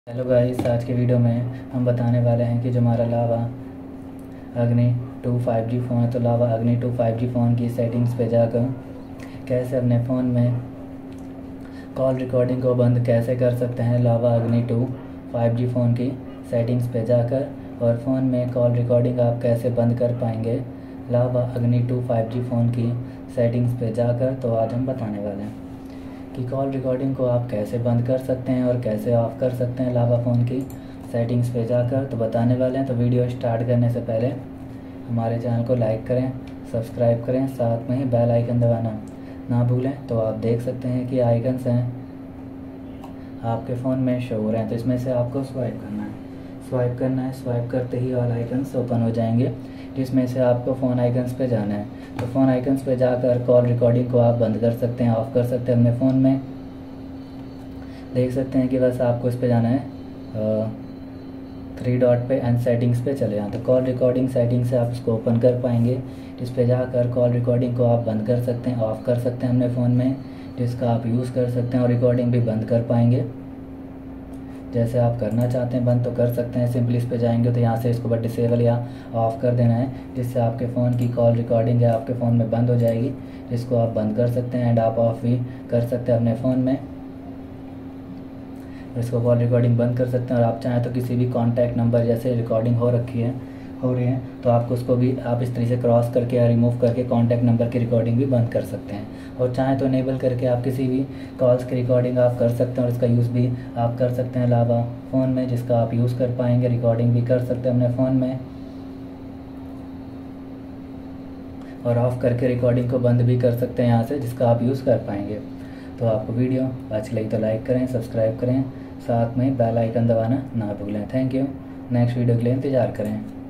Hello guys, आज के video में हम बताने वाले हैं कि जो हमारा लावा अग्नि 2 5G फ़ोन है, तो लावा अग्नि 2 5G फ़ोन की सेटिंग्स पे जाकर कैसे अपने फ़ोन में कॉल रिकॉर्डिंग को बंद कैसे कर सकते हैं। लावा अग्नि 2 5G फ़ोन की सेटिंग्स पे जाकर और फ़ोन में कॉल रिकॉर्डिंग आप कैसे बंद कर पाएंगे लावा अग्नि 2 5G फ़ोन की सेटिंग्स पे जाकर। तो आज हम बताने वाले हैं कि कॉल रिकॉर्डिंग को आप कैसे बंद कर सकते हैं और कैसे ऑफ़ कर सकते हैं लावा फ़ोन की सेटिंग्स पे जाकर, तो बताने वाले हैं। तो वीडियो स्टार्ट करने से पहले हमारे चैनल को लाइक करें, सब्सक्राइब करें, साथ में ही बेल आइकन दबाना ना भूलें। तो आप देख सकते हैं कि आइकन्स हैं आपके फ़ोन में शो हो रहे हैं, तो इसमें से आपको स्वाइप करना है। स्वाइप करते ही ऑल आइकन्स ओपन हो जाएंगे, जिसमें से आपको फ़ोन आइकन्स पे जाना है। तो फ़ोन आइकन्स पे जाकर कॉल रिकॉर्डिंग को आप बंद कर सकते हैं, ऑफ़ कर सकते हैं अपने फ़ोन में। देख सकते हैं कि बस आपको इस पे जाना है 3 डॉट पे एंड सेटिंग्स पे चले जाएं। तो कॉल रिकॉर्डिंग सेटिंग से आप इसको ओपन कर पाएंगे। इस पे जाकर कॉल रिकॉर्डिंग को आप बंद कर सकते हैं, ऑफ़ कर सकते हैं अपने फ़ोन में, जिसका आप यूज़ कर सकते हैं और रिकॉर्डिंग भी बंद कर पाएंगे। जैसे आप करना चाहते हैं बंद तो कर सकते हैं। सिंपली इस पे जाएंगे तो यहाँ से इसको बस डिसेबल या ऑफ़ कर देना है, जिससे आपके फ़ोन की कॉल रिकॉर्डिंग है आपके फ़ोन में बंद हो जाएगी, जिसको आप बंद कर सकते हैं एंड आप ऑफ़ भी कर सकते हैं अपने फ़ोन में। इसको कॉल रिकॉर्डिंग बंद कर सकते हैं और आप चाहें तो किसी भी कॉन्टैक्ट नंबर जैसे रिकॉर्डिंग हो रही है तो आपको उसको भी आप इस तरीके से क्रॉस करके या रिमूव करके कॉन्टैक्ट नंबर की रिकॉर्डिंग भी बंद कर सकते हैं। और चाहें तो इनेबल करके आप किसी भी कॉल्स की रिकॉर्डिंग आप कर सकते हैं और इसका यूज़ भी आप कर सकते हैं लावा फ़ोन में, जिसका आप यूज़ कर पाएंगे, रिकॉर्डिंग भी कर सकते हैं अपने फ़ोन में और ऑफ़ करके रिकॉर्डिंग को बंद भी कर सकते हैं यहाँ से, जिसका आप यूज़ कर पाएंगे। तो आपको वीडियो अच्छी लगी तो लाइक करें, सब्सक्राइब करें, साथ में बेल आइकन दबाना ना भूलें। Thank you. नेक्स्ट वीडियो के लिए इंतज़ार करें।